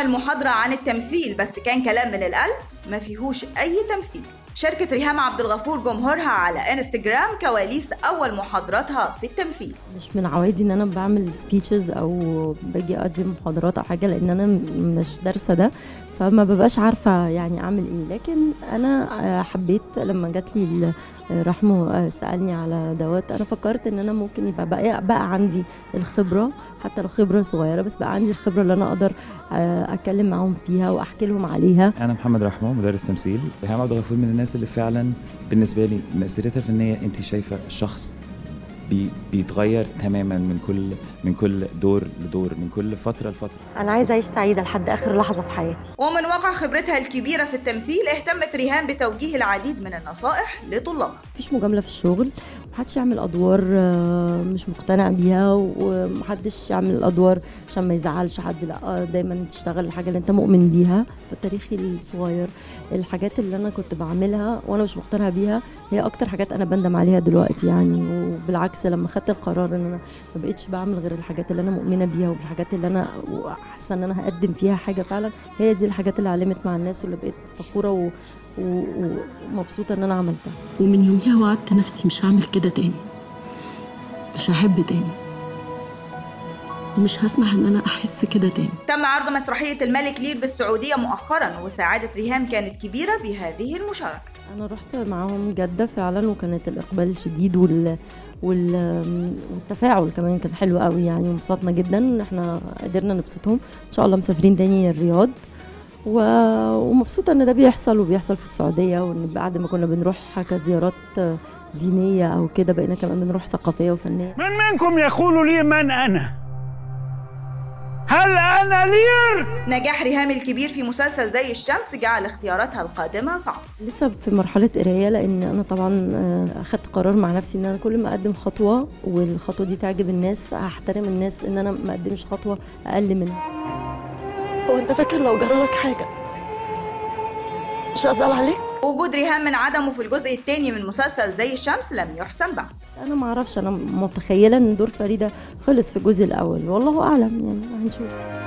عمل محاضرة عن التمثيل بس كان كلام من القلب، ما فيهوش أي تمثيل. شاركت ريهام عبد الغفور جمهورها على انستجرام كواليس أول محاضراتها في التمثيل. مش من عوايدي ان انا بعمل سبيتشز او باجي اقدم محاضرات او حاجه، لان انا مش دارسه ده، فما ببقاش عارفه يعني اعمل ايه. لكن انا حبيت لما جات لي رحمه سالني على دوت، انا فكرت ان انا ممكن يبقى بقى عندي الخبره، حتى لو خبره صغيره، بس بقى عندي الخبره اللي انا اقدر اتكلم معاهم فيها واحكي لهم عليها. انا محمد رحمه مدرس تمثيل. ريهام عبد الغفور من الناس اللي فعلا بالنسبه لي مسيرتها الفنيه انت شايفه الشخص بيتغير تماما من كل دور لدور، من كل فتره لفتره. انا عايزه اعيش سعيده لحد اخر لحظه في حياتي. ومن واقع خبرتها الكبيره في التمثيل اهتمت ريهام بتوجيه العديد من النصائح لطلابها. مفيش مجامله في الشغل، محدش يعمل ادوار مش مقتنع بيها، ومحدش يعمل الادوار عشان ما يزعلش حد، لا دايما تشتغل الحاجه اللي انت مؤمن بيها. في تاريخي الصغير الحاجات اللي انا كنت بعملها وانا مش مقتنعه بيها هي اكتر حاجات انا بندم عليها دلوقتي يعني. وبالعكس لما خدت القرار ان انا ما بقتش بعمل غير الحاجات اللي انا مؤمنه بيها والحاجات اللي انا حاسه ان انا هقدم فيها حاجه فعلا، هي دي الحاجات اللي علمت مع الناس واللي بقيت فخوره ومبسوطه ان انا عملتها. ومن يوميها وعدت نفسي مش هعمل كده تاني، مش هحب تاني، ومش هسمح ان انا احس كده تاني. تم عرض مسرحيه الملك لير بالسعوديه مؤخرا، وسعاده ريهام كانت كبيره بهذه المشاركه. انا رحت معاهم جده فعلا، وكانت الاقبال شديد والتفاعل كمان كان حلو قوي يعني، وانبسطنا جدا ان احنا قدرنا نبسطهم. ان شاء الله مسافرين تاني الرياض، ومبسوطه ان ده بيحصل في السعوديه، وان بعد ما كنا بنروح كزيارات دينيه او كده بقينا كمان بنروح ثقافيه وفنيه. من منكم يقول لي من انا؟ هل انا لير؟ نجاح ريهام الكبير في مسلسل زي الشمس جعل اختياراتها القادمه صعبه. لسه في مرحله قرايه، لان انا طبعا اخدت قرار مع نفسي ان انا كل ما اقدم خطوه والخطوه دي تعجب الناس هحترم الناس، ان انا ما اقدمش خطوه اقل منها. هو انت فاكر لو جرالك حاجه مش هزعل عليك؟ وجود ريهام من عدمه في الجزء الثاني من مسلسل زي الشمس لم يحسم بعد. انا ما اعرفش، انا متخيله ان دور فريده خلص في الجزء الاول، والله اعلم يعني، هنشوف.